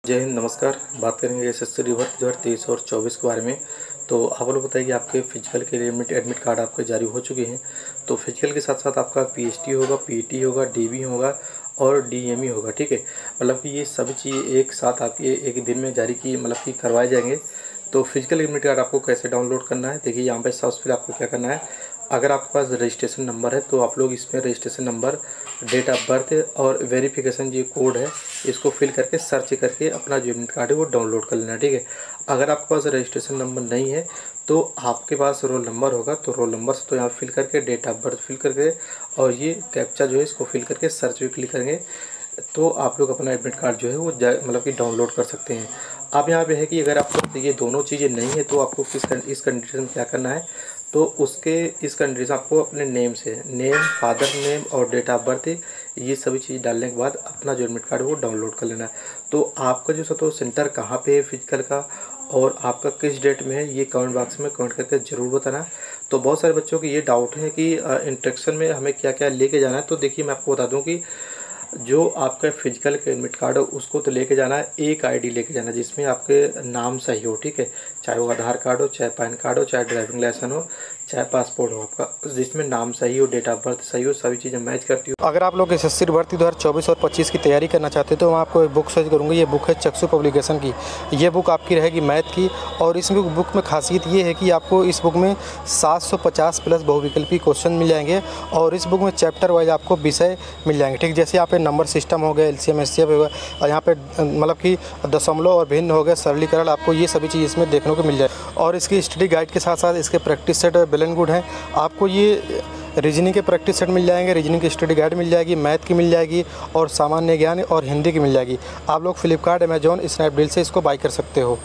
जय हिंद, नमस्कार। बात करेंगे एसएससी रिवर्स 2023 और 24 के बारे में। तो आप लोग बताइए कि आपके फिजिकल के लिए एडमिट कार्ड आपके जारी हो चुके हैं। तो फिजिकल के साथ साथ आपका पीएचटी होगा, पीटी होगा, डीबी होगा और डीएमई होगा। ठीक है, मतलब कि ये सभी चीज़ एक साथ आपके एक दिन में जारी की मतलब कि करवाए जाएंगे। तो फिजिकल एडमिट कार्ड आपको कैसे डाउनलोड करना है, देखिए यहाँ पे सबसे पहले आपको क्या करना है। अगर आपके पास रजिस्ट्रेशन नंबर है तो आप लोग इसमें registration number, date of birth और वेरिफिकेशन जो कोड है इसको फिल करके सर्च करके अपना जो एडमिट कार्ड है वो डाउनलोड कर लेना। ठीक है, अगर आपके पास रजिस्ट्रेशन नंबर नहीं है तो आपके पास रोल नंबर होगा, तो रोल नंबर से तो यहाँ फिल करके डेट ऑफ बर्थ फिल करके और ये कैप्चा जो है इसको फिल करके सर्च भी क्लिक करेंगे तो आप लोग अपना एडमिट कार्ड जो है वो मतलब कि डाउनलोड कर सकते हैं। अब यहाँ पे है कि अगर आपको ये दोनों चीज़ें नहीं है तो आपको इस कंडीशन में क्या करना है। तो उसके इस कंडीशन आपको अपने नेम से, नेम, फादर नेम और डेट ऑफ बर्थ, ये सभी चीज़ डालने के बाद अपना जो एडमिट कार्ड है वो डाउनलोड कर लेना है। तो आपका जो तो सेंटर कहाँ पे है फिजिकल का और आपका किस डेट में है, ये कमेंट बॉक्स में कमेंट करके ज़रूर बताना। तो बहुत सारे बच्चों को ये डाउट है कि इंस्ट्रक्शन में हमें क्या क्या लेके जाना है। तो देखिए मैं आपको बता दूं कि जो आपका फिजिकल का एडमिट कार्ड है उसको तो लेके जाना है, एक आईडी लेके जाना है जिसमें आपके नाम सही हो। ठीक है, चाहे वो आधार कार्ड हो, चाहे पैन कार्ड हो, चाहे ड्राइविंग लाइसेंस हो, चाहे पासपोर्ट हो आपका, जिसमें नाम सही हो, डेट ऑफ बर्थ सही हो, सभी चीज़ें मैच करती हो। अगर आप लोग एसएससी भर्ती 2024 और 25 की तैयारी करना चाहते हैं तो मैं आपको एक बुक सजेस्ट करूँगा। ये बुक है चक्षु पब्लिकेशन की। ये बुक आपकी रहेगी मैथ की और इस बुक में खासियत ये है कि आपको इस बुक में 750 प्लस बहुविकल्पी क्वेश्चन मिल जाएंगे और इस बुक में चैप्टर वाइज आपको विषय मिल जाएंगे। ठीक, जैसे यहाँ पे नंबर सिस्टम हो गया, एलसीएम एचसीएफ हो गया और यहाँ पे मतलब कि दशमलव और भिन्न हो गया, सरलीकरण, आपको ये सभी चीज़ इसमें देखने को मिल जाए। और इसकी स्टडी गाइड के साथ साथ इसके practice set well and good हैं। आपको ये रीजनिंग के प्रैक्टिस सेट मिल जाएंगे, रीजनिंग की स्टडी गाइड मिल जाएगी, मैथ की मिल जाएगी और सामान्य ज्ञान और हिंदी की मिल जाएगी। आप लोग फ्लिपकार्ट, अमेजॉन, स्नैपडील से इसको बाई कर सकते हो।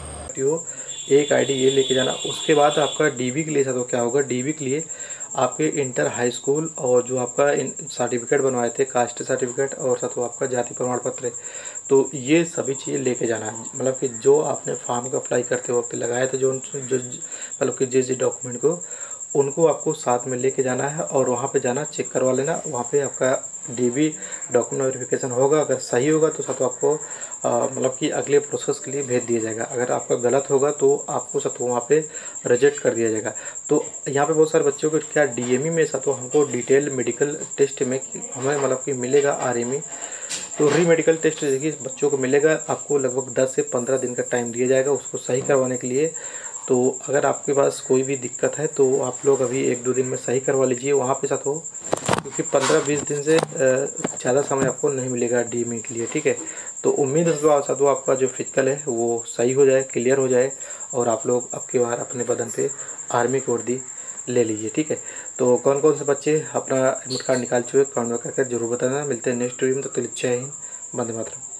एक आईडी ये लेके जाना। उसके बाद आपका डीबी के लिए तो क्या होगा, डीबी के लिए आपके इंटर हाई स्कूल और जो आपका सर्टिफिकेट बनवाए थे, कास्ट सर्टिफिकेट और साथ वो आपका जाति प्रमाण पत्र है, तो ये सभी चीज़ें लेके जाना है। मतलब कि जो आपने फॉर्म को अप्लाई करते वक्त लगाए थे, जो मतलब कि जिस डॉक्यूमेंट को, उनको आपको साथ में लेके जाना है और वहाँ पे जाना, चेक करवा लेना। वहाँ पे आपका डीबी डॉक्यूमेंट वेरिफिकेशन होगा, अगर सही होगा तो साथ आपको मतलब कि अगले प्रोसेस के लिए भेज दिया जाएगा। अगर आपका गलत होगा तो आपको साथ वहाँ पे रिजेक्ट कर दिया जाएगा। तो यहाँ पे बहुत सारे बच्चों को क्या डीएमई में साथ हमको डिटेल मेडिकल टेस्ट में हमें मतलब कि मिलेगा आरएमई। तो री मेडिकल टेस्ट देखिए बच्चों को मिलेगा, आपको लगभग 10 से 15 दिन का टाइम दिया जाएगा उसको सही करवाने के लिए। तो अगर आपके पास कोई भी दिक्कत है तो आप लोग अभी 1-2 दिन में सही करवा लीजिए वहाँ पे साथ हो, क्योंकि 15-20 दिन से ज़्यादा समय आपको नहीं मिलेगा डीएमई के लिए। ठीक है, तो उम्मीद है साथ वो आपका जो फिजिकल है वो सही हो जाए, क्लियर हो जाए और आप लोग अब की बार अपने बदन पे आर्मी की वर्दी ले लीजिए। ठीक है, तो कौन कौन से बच्चे अपना एडमिट कार्ड निकाल चुके कमेंट में करके जरूर बताना। मिलते हैं नेक्स्ट वीडियो में, तो जय हिंद, वंदे मातरम।